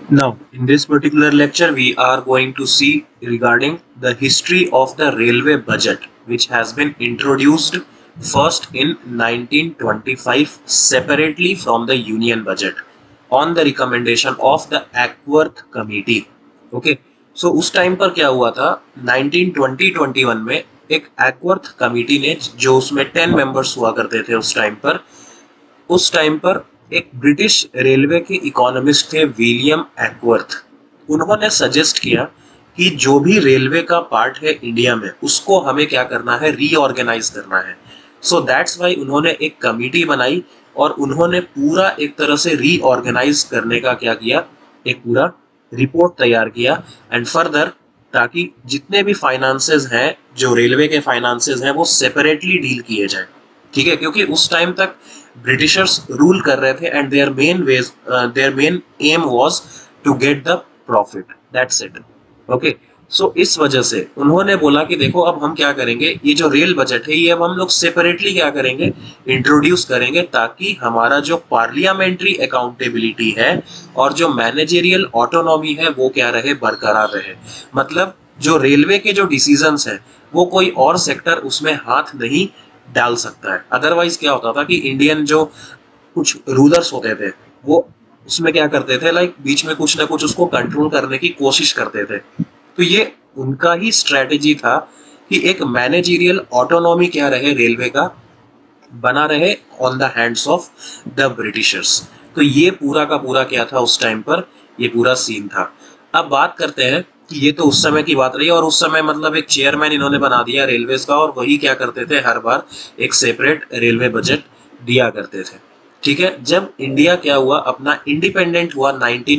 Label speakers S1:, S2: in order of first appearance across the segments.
S1: Now, in this particular lecture, we are going to see regarding the history of the railway budget, which has been introduced first in 1925 separately from the Union budget on the recommendation of the Ackworth Committee. Okay, so उस time पर क्या हुआ था 1920-21 में एक Acworth committee ने, जो उसमें 10 मेंबर्स हुआ करते थे उस टाइम पर एक ब्रिटिश रेलवे के इकोनॉमिस्ट थे विलियम एक्वर्थ। उन्होंने सजेस्ट किया कि जो भी रेलवे का पार्ट है इंडिया में उसको हमें क्या करना है, रीऑर्गेनाइज करना है। सो दैट्स वाई उन्होंने एक कमिटी बनाई और उन्होंने पूरा एक तरह से रीऑर्गेनाइज करने का क्या किया, एक पूरा रिपोर्ट तैयार किया एंड फर्दर, ताकि जितने भी फाइनेंसेस हैं, जो रेलवे के फाइनेंसेस हैं, वो सेपरेटली डील किए जाए। ठीक है, क्योंकि उस टाइम तक ब्रिटिशर्स रूल कर रहे थे and their main aim was to get the profit, that's it. Okay, so इस वजह से उन्होंने बोला कि देखो अब हम क्या करेंगे, ये जो रेल बजट है ये अब हम लोग सेपरेटली क्या करेंगे, इंट्रोड्यूस करेंगे, ताकि हमारा जो पार्लियामेंट्री अकाउंटेबिलिटी है और जो मैनेजेरियल ऑटोनॉमी है वो क्या रहे, बरकरार रहे। मतलब जो रेलवे के जो डिसीजंस है वो कोई और सेक्टर उसमें हाथ नहीं डाल सकता है। अदरवाइज क्या होता था कि इंडियन जो कुछ रूलर्स होते थे वो उसमें क्या करते थे, लाइक बीच में कुछ ना कुछ उसको कंट्रोल करने की कोशिश करते थे। तो ये उनका ही स्ट्रेटेजी था कि एक मैनेजरियल ऑटोनॉमी क्या रहे, रेलवे का बना रहे on the hands of the Britishers. तो ये पूरा का पूरा क्या था उस टाइम पर, ये पूरा सीन था। अब बात करते हैं कि ये तो उस समय की बात रही, और उस समय मतलब एक चेयरमैन इन्होंने बना दिया रेलवेज का, और वही क्या करते थे, हर बार एक सेपरेट रेलवे बजट दिया करते थे। ठीक है, जब इंडिया क्या हुआ, अपना इंडिपेंडेंट हुआ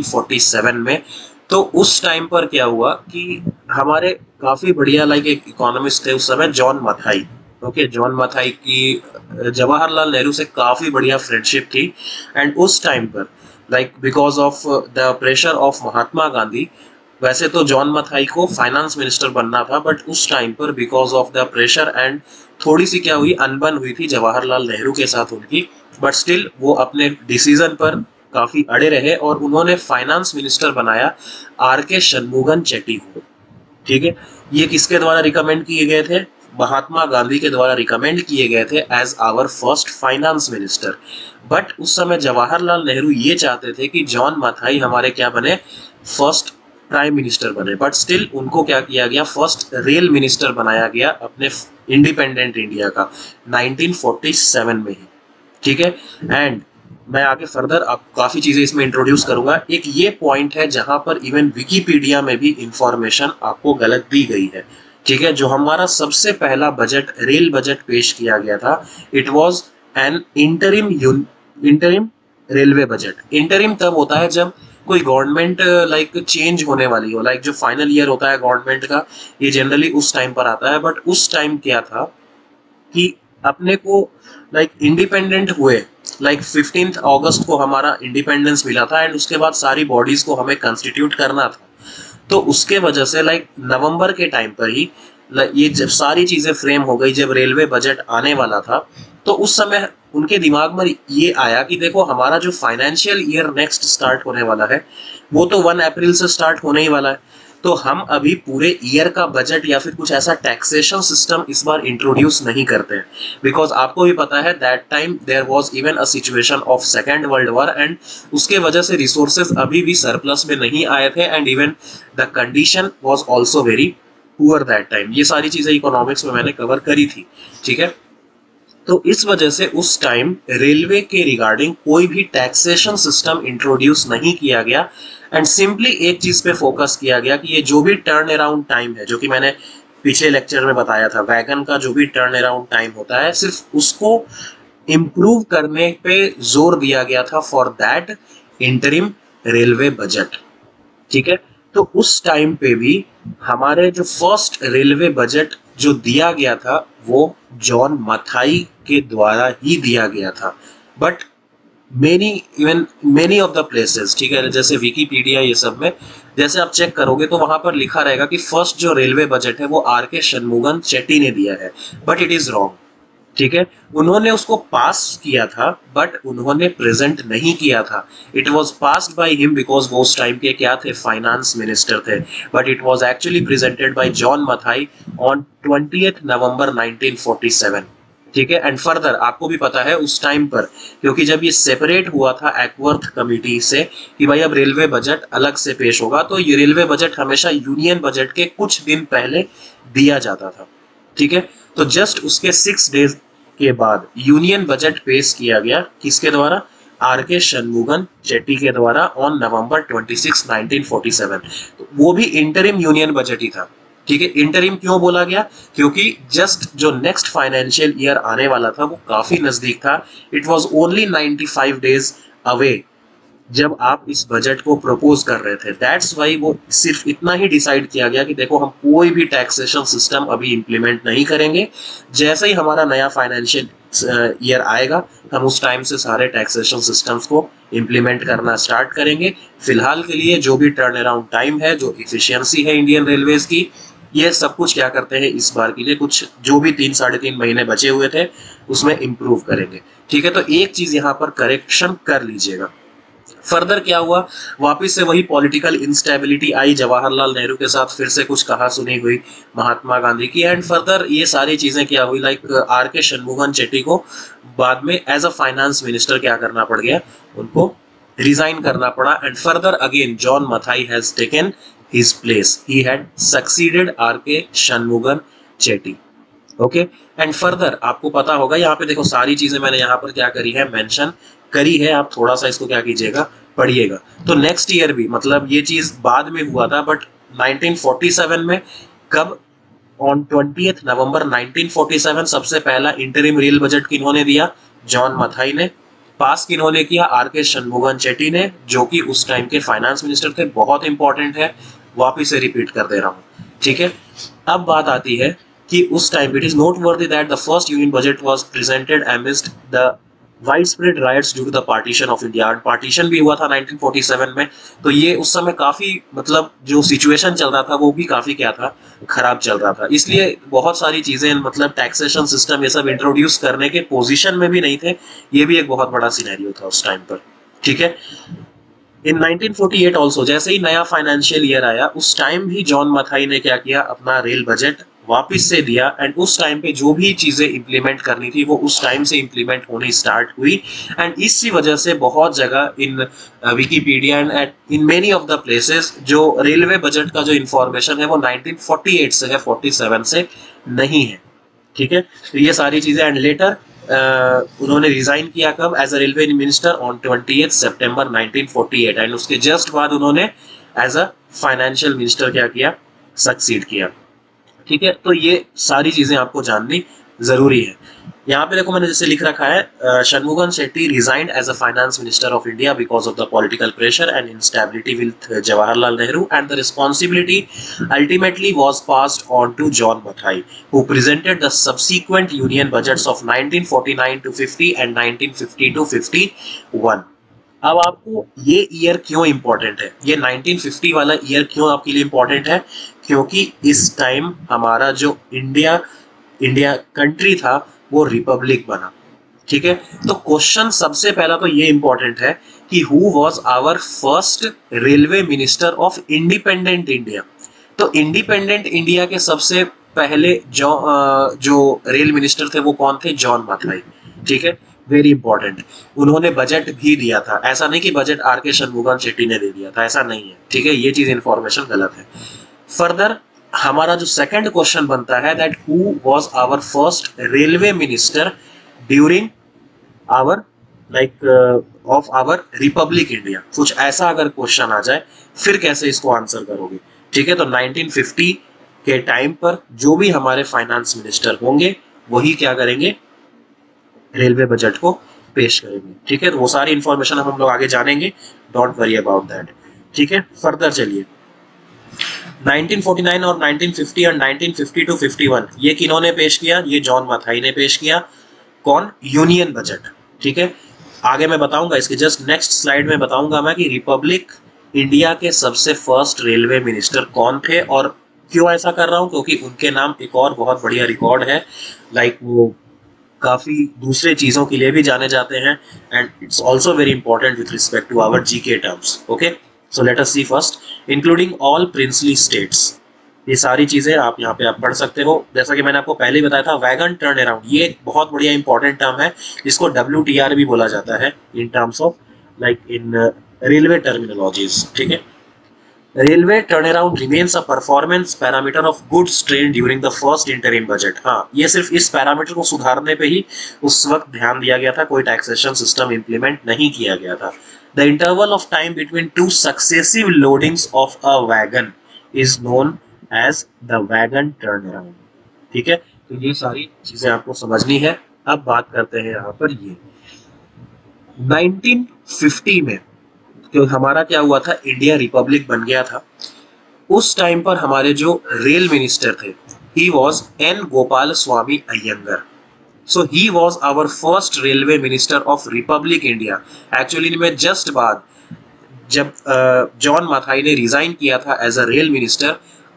S1: 1947 में, तो उस टाइम पर क्या हुआ कि हमारे काफी बढ़िया लाइक एक इकोनॉमिस्ट थे उस समय, John Mathai. Okay, John Mathai की जवाहरलाल नेहरू से काफी बढ़िया फ्रेंडशिप थी एंड उस टाइम पर like because of the pressure of Mahatma Gandhi, वैसे तो जॉन मथाई को फाइनेंस मिनिस्टर बनना था, बट उस टाइम पर because of the pressure and थोड़ी सी क्या हुई, अनबन हुई थी जवाहरलाल नेहरू के साथ उनकी, बट स्टिल वो अपने डिसीजन पर काफी अड़े रहे और उन्होंने फाइनेंस मिनिस्टर बनाया आर के शनमुगन चेट्टी को। ठीक है, ये किसके द्वारा रिकमेंड किए गए थे, महात्मा गांधी के द्वारा रिकमेंड किए गए थे as our first finance minister. But उस समय जवाहरलाल नेहरू ये चाहते थे कि जॉन मथाई हमारे क्या बने, फर्स्ट प्राइम मिनिस्टर बने, बट स्टिल उनको क्या किया गया, फर्स्ट रेल मिनिस्टर बनाया गया अपने इंडिपेंडेंट इंडिया का 1947 में ही। ठीक है, एंड मैं आगे फर्दर आप काफी चीजें इसमें इंट्रोड्यूस करूंगा। एक ये पॉइंट है जहां पर इवन विकिपीडिया में भी इंफॉर्मेशन आपको गलत दी गई है। ठीक है, जो हमारा सबसे पहला बजट, रेल बजट पेश किया गया था, it was an interim railway budget. Interim तब होता है जब कोई गवर्नमेंट लाइक चेंज होने वाली हो, लाइक जो फाइनल ईयर होता है गवर्नमेंट का, ये जनरली उस टाइम पर आता है। बट उस टाइम क्या था कि अपने को लाइक इंडिपेंडेंट हुए, लाइक 15 अगस्त को हमारा इंडिपेंडेंस मिला था एंड उसके बाद सारी बॉडीज को हमें कंस्टिट्यूट करना था। तो उसके वजह से लाइक नवंबर के टाइम पर ही ये जब सारी चीजें फ्रेम हो गई, जब रेलवे बजट आने वाला था, तो उस समय उनके दिमाग में ये आया कि देखो हमारा जो फाइनेंशियल ईयर नेक्स्ट स्टार्ट होने वाला है वो तो 1 अप्रैल से स्टार्ट होने ही वाला है। तो हम अभी पूरे ईयर का बजट या फिर कुछ ऐसा टैक्सेशन सिस्टम इस बार इंट्रोड्यूस नहीं करते हैं, बिकॉज आपको भी पता है that time there was even a situation of second world war and उसके वजह से रिसोर्सेज अभी भी सरप्लस में नहीं आए थे and even the condition was also very poor that time. ये सारी चीजें इकोनॉमिक्स में मैंने कवर करी थी। ठीक है, तो इस वजह से उस टाइम रेलवे के रिगार्डिंग कोई भी टैक्सेशन सिस्टम इंट्रोड्यूस नहीं किया गया एंड सिंपली एक चीज पे फोकस किया गया कि ये जो भी टर्न अराउंड टाइम है, जो कि मैंने पिछले लेक्चर में बताया था, वैगन का जो भी टर्न अराउंड टाइम होता है, सिर्फ उसको इम्प्रूव करने पे जोर दिया गया था for that interim railway budget. ठीक है, तो उस टाइम पे भी हमारे जो फर्स्ट रेलवे बजट जो दिया गया था वो जॉन मथाई के द्वारा ही दिया गया था। But many of the places, ठीक है, जैसे विकिपीडिया ये सब में जैसे आप चेक करोगे तो वहां पर लिखा रहेगा कि फर्स्ट जो रेलवे बजट है वो आर के शनमुगन चेट्टी ने दिया है, बट इट इज रॉन्ग। ठीक है, उन्होंने उसको पास किया था बट उन्होंने प्रेजेंट नहीं किया था। It was passed by him because वो उस टाइम के क्या थे, फाइनेंस मिनिस्टर थे, but it was actually presented by John Mathai on 20 November 1947। ठीक है, एंड फर्दर आपको भी पता है उस टाइम पर, क्योंकि जब ये सेपरेट हुआ था एक्वर्थ कमिटी से कि भाई अब रेलवे बजट अलग से पेश होगा, तो ये रेलवे बजट हमेशा यूनियन बजट के कुछ दिन पहले दिया जाता था। ठीक है, तो जस्ट उसके 6 डेज के बाद यूनियन बजट पेश किया गया, किसके द्वारा, आर के शनमुगन चेट्टी के द्वारा ऑन नवंबर 26, 1947। तो वो भी इंटरिम यूनियन बजट ही था। ठीक है, इंटरिम क्यों बोला गया, क्योंकि जस्ट जो नेक्स्ट फाइनेंशियल ईयर आने वाला था वो काफी नजदीक था। It was only 95 days away जब आप इस बजट को प्रपोज कर रहे थे। दैट्स वाई वो सिर्फ इतना ही डिसाइड किया गया कि देखो हम कोई भी टैक्सेशन सिस्टम अभी इंप्लीमेंट नहीं करेंगे, जैसे ही हमारा नया फाइनेंशियल ईयर आएगा हम उस टाइम से सारे टैक्सेशन सिस्टम्स को इंप्लीमेंट करना स्टार्ट करेंगे। फिलहाल के लिए जो भी टर्न अराउंड टाइम है, जो इफिशियंसी है इंडियन रेलवेज की, ये सब कुछ क्या करते हैं इस बार के लिए, कुछ जो भी 3-3.5 महीने बचे हुए थे उसमें इंप्रूव करेंगे। ठीक है, तो एक चीज यहाँ पर करेक्शन कर लीजिएगा। फर्दर क्या हुआ, वापिस से वही पॉलिटिकल इंस्टेबिलिटी आई, जवाहरलाल नेहरू के साथ फिर से कुछ कहा सुनी हुई महात्मा गांधी की, एंड फर्दर ये सारी चीजें क्या हुई, like are K Shanmugham Chetty को बाद में एज अ फाइनेंस मिनिस्टर क्या करना पड़ गया, उनको रिजाइन करना पड़ा, and further again John Mathai has taken his place, he had succeeded R K Shanmugham Chetty. Okay, and further आपको पता होगा, यहाँ पे देखो सारी चीजें मैंने यहाँ पर क्या करी है, मेंशन करी है, आप थोड़ा सा इसको क्या कीजिएगा, पढ़िएगा। तो नेक्स्ट ईयर भी, मतलब ये चीज बाद में हुआ था, बट 1947 में कब, ऑन 20 नवंबर 1947 सबसे पहला इंटरिम रेल बजट किन्होंने दिया, जॉन मथाई ने। पास किन्होंने किया, आर के शनमुगन चेट्टी ने, जो कि उस टाइम के फाइनेंस मिनिस्टर थे। बहुत इंपॉर्टेंट है, वापिस से रिपीट कर दे रहा हूं। ठीक है, अब बात आती है कि उस time it is noteworthy that the first union budget was presented amidst the widespread riots due to the partition of India. Partition भी हुआ था 1947 में, तो ये उस समय काफी, मतलब जो सिचुएशन चल रहा था वो भी काफी क्या था, खराब चल रहा था। इसलिए बहुत सारी चीजें, मतलब टैक्सेशन सिस्टम ये सब इंट्रोड्यूस करने के पोजीशन में भी नहीं थे। ये भी एक बहुत बड़ा सिनेरियो था उस टाइम पर। ठीक है, इन 1948 ऑल्सो जैसे ही नया फाइनेंशियल ईयर आया, उस टाइम भी जॉन मथाई ने क्या किया, अपना रेल बजट वापस से दिया, एंड उस टाइम पे जो भी चीजें इंप्लीमेंट करनी थी वो उस टाइम से इंप्लीमेंट होनी स्टार्ट हुई। एंड इसी वजह से बहुत जगह in Wikipedia and in many of the places जो रेलवे बजट का जो इंफॉर्मेशन है वो 1948 से है, 47 से नहीं है। ठीक है, तो ये सारी चीजें, एंड लेटर उन्होंने रिजाइन किया कब, as a railway minister on 20 September 1948, and उसके जस्ट बाद उन्होंने एज अ फाइनेंशियल मिनिस्टर क्या किया, सक्सीड किया। ठीक है, तो ये सारी चीजें आपको जाननी जरूरी है। यहाँ पे देखो मैंने जैसे लिख रखा है, Shanmugham Shetty resigned as a finance minister of India because of the political pressure and instability with Jawaharlal Nehru, and the responsibility ultimately was passed on to John Mathai who presented the subsequent union budgets of 1949 to 50 and 1950 to 51। अब आपको ये year क्यों important है, ये 1950 वाला year क्यों आपके लिए इंपॉर्टेंट है, क्योंकि इस टाइम हमारा जो इंडिया कंट्री था वो रिपब्लिक बना। ठीक है, तो क्वेश्चन सबसे पहला तो ये इंपॉर्टेंट है कि who was our first railway minister of independent India. तो इंडिपेंडेंट इंडिया के सबसे पहले जो रेल मिनिस्टर थे वो कौन थे, जॉन मथाई। ठीक है, वेरी इंपॉर्टेंट। उन्होंने बजट भी दिया था, ऐसा नहीं कि बजट आर के शनमुगन शेट्टी ने दे दिया था, ऐसा नहीं है। ठीक है, ये चीज इंफॉर्मेशन गलत है। फर्दर हमारा जो सेकंड क्वेश्चन बनता है that who was our first railway minister during our of our republic India. कुछ ऐसा अगर क्वेश्चन आ जाए फिर कैसे इसको आंसर करोगे। ठीक है, तो 1950 के टाइम पर जो भी हमारे फाइनेंस मिनिस्टर होंगे वही क्या करेंगे, रेलवे बजट को पेश करेंगे। ठीक है, तो वो सारी इंफॉर्मेशन हम लोग आगे जानेंगे, डोंट वरी अबाउट दैट। ठीक है, फर्दर चलिए, 1949 और 1950 और 1950 to 51 ये किन्होंने पेश किया, ये जॉन मथाई ने पेश किया। कौन, यूनियन बजट। ठीक है, आगे मैं बताऊंगा, इसके जस्ट नेक्स्ट स्लाइड में बताऊंगा मैं कि रिपब्लिक इंडिया के सबसे फर्स्ट रेलवे मिनिस्टर कौन थे, और क्यों ऐसा कर रहा हूं, क्योंकि उनके नाम एक और बहुत बढ़िया रिकॉर्ड है, लाइक वो काफी दूसरे चीजों के लिए भी जाने जाते हैं, and it's also very important with respect to our GK terms. Okay, so let us see first, including all princely states. ये सारी चीजें आप यहाँ पे आप पढ़ सकते हो। जैसा कि मैंने आपको पहले ही बताया था, वैगन टर्न अराउंड ये एक बहुत बढ़िया इंपॉर्टेंट टर्म है, जिसको WTR भी बोला जाता है in terms of like in railway terminologies. ठीक है, railway turn around remains a performance parameter of goods train during the first interim budget. हाँ, ये सिर्फ इस पैरामीटर को सुधारने पे ही उस वक्त ध्यान दिया गया था, कोई टैक्सेशन सिस्टम इंप्लीमेंट नहीं किया गया था। The interval of time between two successive loadings of a wagon is known as the wagon turn around. ठीक है, तो ये सारी चीजें आपको समझनी है। अब बात करते हैं यहाँ पर ये 1950 में तो हमारा क्या हुआ था, इंडिया रिपब्लिक बन गया था। उस टाइम पर हमारे जो रेल मिनिस्टर थे, he was N Gopalaswami Ayyangar. So he was our first railway minister of republic India. Actually में जस्ट बाद जब जॉन मथाई ने रिजाइन किया था as a rail minister,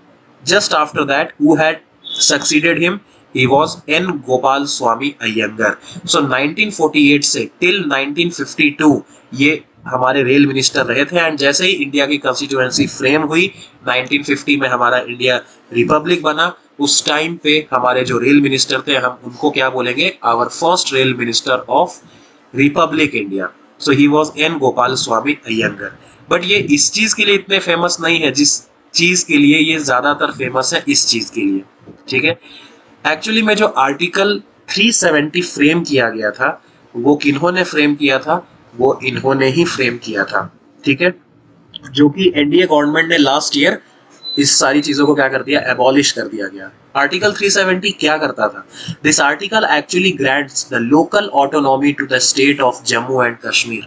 S1: just after that who had succeeded him, he was N Gopal Swamy Iyengar. So 1948 से till 1952 ये हमारे rail minister रहे थे, एंड जैसे ही इंडिया की कॉन्स्टिट्यूएंसी फ्रेम हुई 1950 में हमारा इंडिया रिपब्लिक बना, उस टाइम पे हमारे जो रेल मिनिस्टर थे हम उनको क्या बोलेंगे, our first rail minister of republic India. So he was N Gopalaswami Ayyangar. But ये इस चीज के लिए इतने फेमस नहीं है जिस चीज के लिए ये ज्यादातर फेमस है, इस चीज के लिए। ठीक है, एक्चुअली में जो आर्टिकल 370 फ्रेम किया गया था, वो किन्होंने फ्रेम किया था, वो इन्होंने ही फ्रेम किया था। ठीक है, जो कि एनडीए गवर्नमेंट ने लास्ट ईयर इस सारी चीजों को क्या कर दिया, एबॉलिश कर दिया गया। आर्टिकल 370 क्या करता था, this article actually grants the local autonomy to the state of Jammu and Kashmir.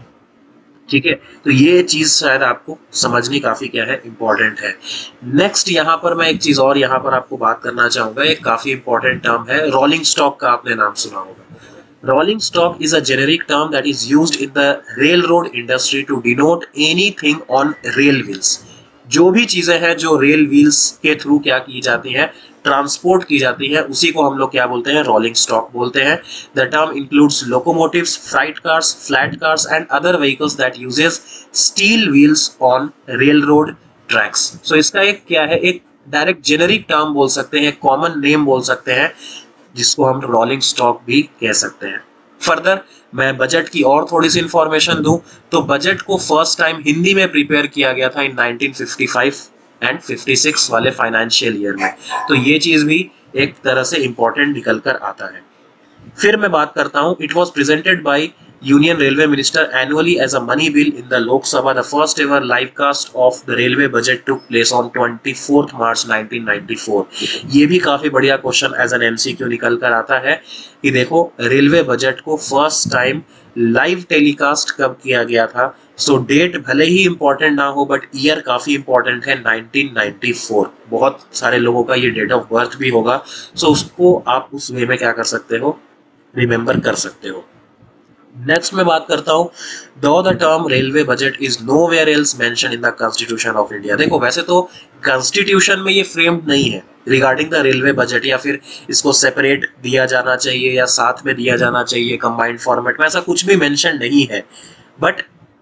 S1: ठीक है, तो ये चीज शायद आपको समझनी काफी क्या है, इंपॉर्टेंट है। नेक्स्ट यहाँ पर मैं एक चीज और यहाँ पर आपको बात करना चाहूंगा, एक काफी इंपॉर्टेंट टर्म है रोलिंग स्टॉक का, आपने नाम सुना होगा। Rolling stock is a generic term that is used in the rail road industry to denote anything on rail wheels. जो भी चीजें हैं जो रेल व्हील्स के थ्रू क्या की जाती हैं, ट्रांसपोर्ट की जाती है, उसी को हम लोग क्या बोलते हैं, रोलिंग स्टॉक बोलते हैं। The term includes locomotives, freight cars, flat cars and other vehicles that uses steel wheels on rail road tracks. So इसका एक क्या है, एक डायरेक्ट जेनेरिक टर्म बोल सकते हैं, कॉमन नेम बोल सकते हैं, जिसको हम रोलिंग स्टॉक भी कह सकते हैं। फर्दर मैं बजट की और थोड़ी सी इंफॉर्मेशन दूं तो बजट को फर्स्ट टाइम हिंदी में प्रिपेयर किया गया था इन 1955 एंड 56 वाले फाइनेंशियल ईयर में। तो ये चीज भी एक तरह से इंपॉर्टेंट निकल कर आता है। फिर मैं बात करता हूं, it was presented by Union Railway Minister annually as a money bill in the Lok Sabha. The first ever live cast of the railway budget took place on 24th March 1994. ये भी काफी बढ़िया क्वेश्चन एज एन MCQ निकल कर आता है कि देखो रेलवे बजट को फर्स्ट टाइम लाइव टेलीकास्ट कब किया गया था। सो डेट भले ही इंपॉर्टेंट ना हो बट ईयर काफी इंपॉर्टेंट है, 1994। बहुत सारे लोगों का ये डेट ऑफ बर्थ भी होगा, सो उसको आप उस वे में क्या कर सकते हो, रिमेंबर कर सकते हो। नेक्स्ट मैं बात करता हूँ, though the term railway budget is nowhere else mentioned in the constitution of India. देखो वैसे तो कॉन्स्टिट्यूशन में ये फ्रेम्ड नहीं है रिगार्डिंग द रेलवे बजट, या फिर इसको सेपरेट दिया जाना चाहिए या साथ में दिया जाना चाहिए कंबाइंड फॉर्मेट में, ऐसा कुछ भी मेंशन नहीं है। बट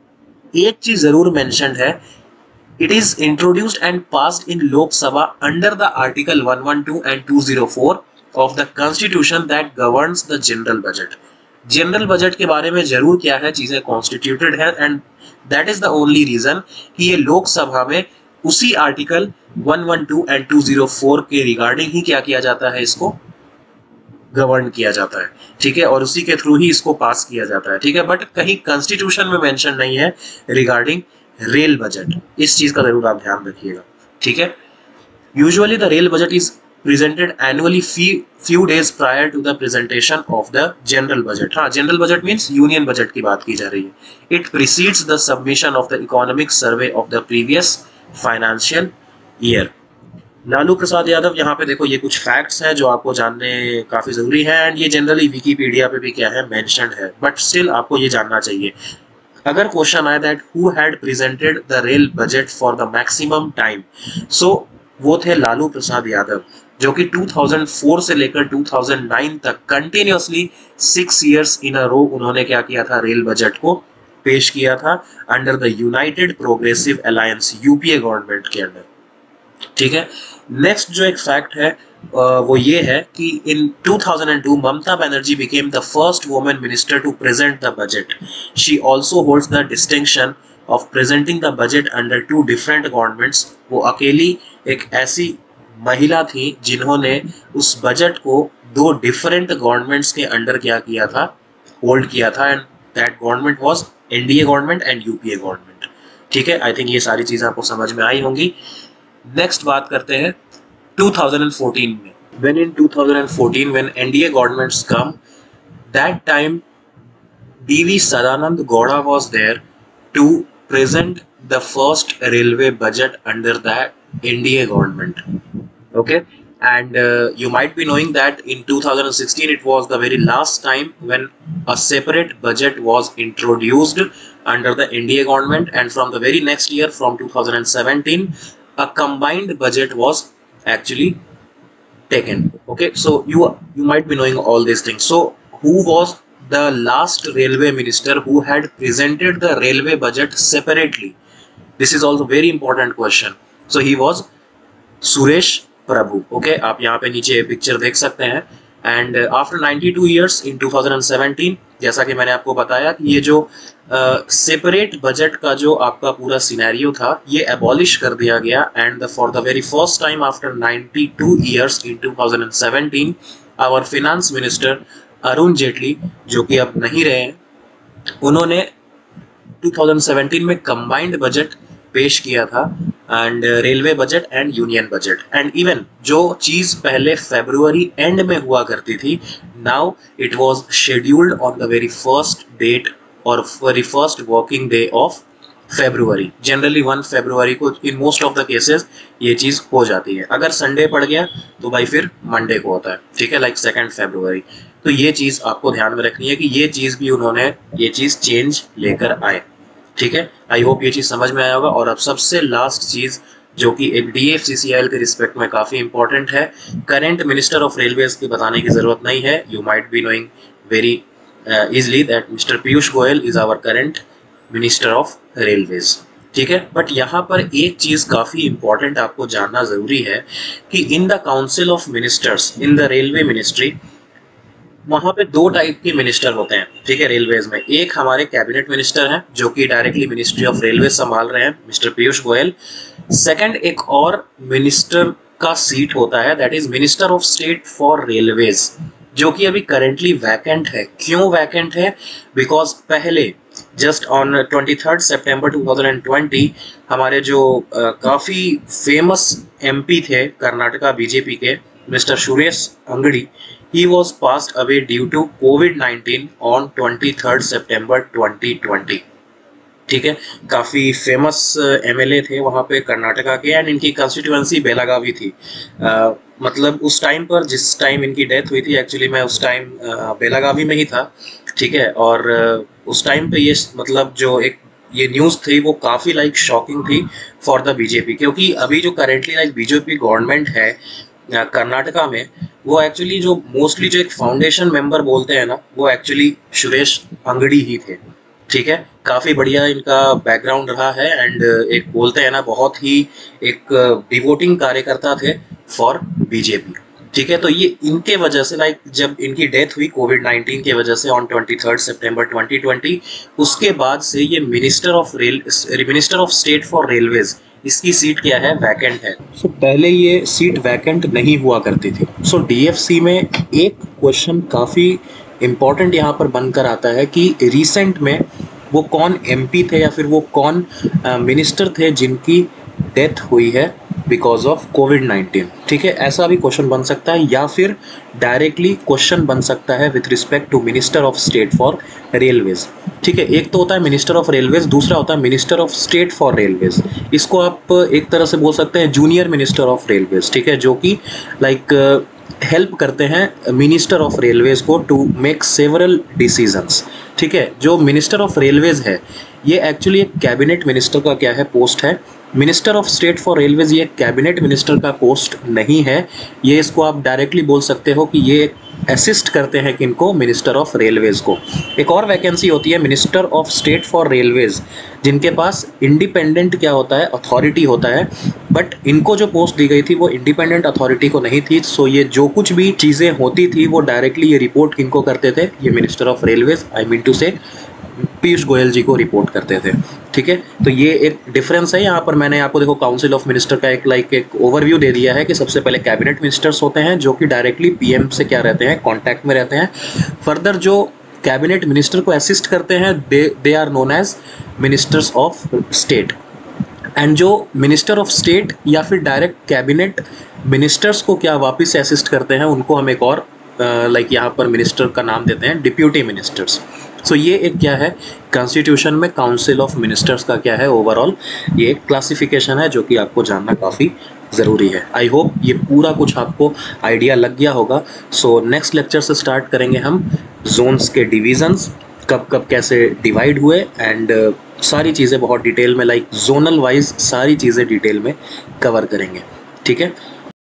S1: एक चीज जरूर मेंशन्ड है, it is introduced and passed in Lok Sabha under the article 112 and 204 of the constitution that governs the general budget. General budget के बारे में जरूर क्या है, चीजें कॉन्स्टिट्यूटेड है, and that is the only reason कि ये लोकसभा में उसी आर्टिकल 112 एंड 204 के रिगार्डिंग ही क्या किया जाता है, इसको गवर्न किया जाता है। ठीक है, और उसी के थ्रू ही इसको पास किया जाता है। ठीक है, बट कहीं कॉन्स्टिट्यूशन में मेंशन नहीं है रिगार्डिंग रेल बजट, इस चीज का जरूर आप ध्यान रखिएगा। ठीक है, usually the rail budget is presented annually few days prior to the presentation of the general budget। हाँ, general budget means union budget की बात की जा रही है। It precedes the submission of the economic survey of the previous financial year। Lalu Prasad Yadav, यहाँ पे देखो ये कुछ फैक्ट्स हैं जो आपको जानने काफी जरूरी है, एंड ये जनरली विकीपीडिया पे भी क्या है, मेंशन्ड है, बट स्टिल आपको ये जानना चाहिए। अगर क्वेश्चन आए that who had presented the rail budget for the maximum time, so वो थे लालू प्रसाद यादव, जो कि 2004 से लेकर 2009 तक कंटिन्यूअसली 6 इयर्स इन अ रो उन्होंने क्या किया था, रेल बजट को पेश किया था under the United Progressive Alliance, UPA government के अंडर। ठीक है, नेक्स्ट जो एक फैक्ट है वो ये है कि इन 2002 Mamata Banerjee became the first woman minister to present the budget. She also holds the distinction of presenting the budget under 2 different governments. वो अकेली एक ऐसी महिला थी जिन्होंने उस बजट को 2 डिफरेंट गवर्नमेंट्स के अंडर क्या किया था, होल्ड किया था, and that government was NDA government and UPA government. ठीक है, आई थिंक ये सारी चीजें आपको समझ में आई होंगी। नेक्स्ट बात करते हैं 2014 में। When in 2014 when NDA governments come, that time DV Sadanand Gowda was there to present the first railway budget under that NDA government. Okay, and you might be knowing that in 2016 it was the very last time when a separate budget was introduced under the NDA government, and from the very next year, from 2017, a combined budget was actually taken. Okay, so you might be knowing all these things. So who was the last railway minister who had presented the railway budget separately? This is also very important question. So he was Suresh Prabhu. Okay, आप यहाँ पे नीचे picture देख सकते हैं। And after 92 years in 2017, जैसा कि मैंने आपको बताया कि ये जो सेपरेट बजट का जो आपका पूरा सिनेरियो था ये एबॉलिश कर दिया गया, and for the very first time after 92 years in 2017 our finance minister Arun Jaitley, जो कि अब नहीं रहे हैं, उन्होंने 2017 में कंबाइंड बजट पेश किया था, and railway budget and union budget. And even जो चीज पहले फरवरी एंड में हुआ करती थी, now it was scheduled on the very first date और very first working day of February. Generally 1 फरवरी को in most of the cases ये चीज हो जाती है। अगर संडे पड़ गया तो भाई फिर मंडे को होता है। ठीक है, लाइक 2 फरवरी। तो ये चीज आपको ध्यान में रखनी है कि ये चीज भी उन्होंने ये चीज चेंज लेकर आए। ठीक है, आई होप ये चीज समझ में आया होगा। और अब सबसे लास्ट चीज जो कि एक DFCCIL के रिस्पेक्ट में काफी इंपॉर्टेंट है, करेंट मिनिस्टर ऑफ रेलवेज की बताने की जरूरत नहीं है। You might be knowing very easily that mister Piyush Goyal is our current minister of railways. ठीक है, बट यहाँ पर एक चीज काफी इंपॉर्टेंट आपको जानना जरूरी है कि in the council of ministers in the railway ministry, वहां पे 2 टाइप के मिनिस्टर होते हैं। ठीक है, रेलवेज में एक हमारे कैबिनेट मिनिस्टर हैं जो कि डायरेक्टली मिनिस्ट्री ऑफ रेलवे संभाल रहे हैं, मिस्टर पीयूष गोयल। सेकंड, एक और मिनिस्टर का सीट होता है, that is minister of state for railways, जो कि अभी करेंटली वैकेंट है। क्यों वैकेंट है? बिकॉज पहले जस्ट ऑन 23 सितंबर 2020 हमारे जो काफी फेमस MP थे कर्नाटका बीजेपी के, mister Suresh Angadi, he was passed away due to COVID-19 on 23 September 2020। ठीक है, काफी फेमस MLA थे वहां पे कर्नाटका के, एंड इनकी कंस्टिट्यूएंसी बेलागावी थी। मतलब उस टाइम पर जिस टाइम इनकी डेथ हुई थी, एक्चुअली मैं उस टाइम बेलागावी में ही था। ठीक है, और उस टाइम पे ये मतलब जो एक ये न्यूज़ थी वो काफ़ी लाइक शॉकिंग थी फॉर द बीजेपी, क्योंकि अभी जो करेंटली लाइक बीजेपी गवर्नमेंट है कर्नाटका में, वो एक्चुअली जो मोस्टली जो एक फाउंडेशन मेंबर बोलते हैं ना, वो एक्चुअली सुरेश अंगड़ी ही थे। ठीक है, काफ़ी बढ़िया इनका बैकग्राउंड रहा है, एंड एक बोलते हैं ना बहुत ही एक डिवोटिंग कार्यकर्ता थे फॉर बीजेपी। ठीक है, तो ये इनके वजह से लाइक जब इनकी डेथ हुई कोविड-19 के वजह से ऑन 23 सितंबर 2020, उसके बाद से ये minister of state for railways, इसकी सीट क्या है, वैकेंट है। सो पहले ये सीट वैकेंट नहीं हुआ करती थी। सो DFC में एक क्वेश्चन काफ़ी इम्पोर्टेंट यहाँ पर बनकर आता है कि रिसेंट में वो कौन MP थे या फिर वो कौन मिनिस्टर थे जिनकी डेथ हुई है बिकॉज ऑफ कोविड-19। ठीक है, ऐसा भी क्वेश्चन बन सकता है, या फिर डायरेक्टली क्वेश्चन बन सकता है with respect to minister of state for railways. ठीक है, एक तो होता है मिनिस्टर ऑफ रेलवेज, दूसरा होता है minister of state for railways. इसको आप एक तरह से बोल सकते हैं जूनियर मिनिस्टर ऑफ रेलवेज। ठीक है, जो कि लाइक हेल्प करते हैं मिनिस्टर ऑफ रेलवेज को टू मेक सेवरल डिसीजंस। ठीक है, जो मिनिस्टर ऑफ रेलवेज है ये एक्चुअली एक कैबिनेट मिनिस्टर का क्या है, पोस्ट है, minister of state for railways ये कैबिनेट मिनिस्टर का पोस्ट नहीं है, ये इसको आप डायरेक्टली बोल सकते हो कि ये असिस्ट करते हैं किनको, मिनिस्टर ऑफ रेलवेज को। एक और वैकेंसी होती है minister of state for railways, जिनके पास इंडिपेंडेंट क्या होता है, अथॉरिटी होता है, बट इनको जो पोस्ट दी गई थी वो इंडिपेंडेंट अथॉरिटी को नहीं थी। सो ये जो कुछ भी चीज़ें होती थी वो डायरेक्टली ये रिपोर्ट किनको करते थे, ये minister of railways, I mean to say Piyush Goyal जी को रिपोर्ट करते थे। ठीक है, तो ये एक डिफरेंस है। यहाँ पर मैंने आपको देखो काउंसिल ऑफ मिनिस्टर का एक ओवरव्यू दे दिया है कि सबसे पहले कैबिनेट मिनिस्टर्स होते हैं जो कि डायरेक्टली पीएम से क्या रहते हैं, कांटेक्ट में रहते हैं। फर्दर जो कैबिनेट मिनिस्टर को असिस्ट करते हैं they are known as ministers of state. And जो मिनिस्टर ऑफ स्टेट या फिर डायरेक्ट कैबिनेट मिनिस्टर्स को क्या वापस से असिस्ट करते हैं, उनको हम एक और यहाँ पर मिनिस्टर का नाम देते हैं डिप्यूटी मिनिस्टर्स। सो ये एक क्या है, कॉन्स्टिट्यूशन में काउंसिल ऑफ मिनिस्टर्स का क्या है, ओवरऑल ये एक क्लासिफिकेशन है जो कि आपको जानना काफ़ी ज़रूरी है। आई होप ये पूरा कुछ आपको आइडिया लग गया होगा। सो नेक्स्ट लेक्चर से स्टार्ट करेंगे हम जोन्स के डिविजन्स, कब कब कैसे डिवाइड हुए, एंड सारी चीज़ें बहुत डिटेल में जोनल वाइज सारी चीज़ें डिटेल में कवर करेंगे। ठीक है।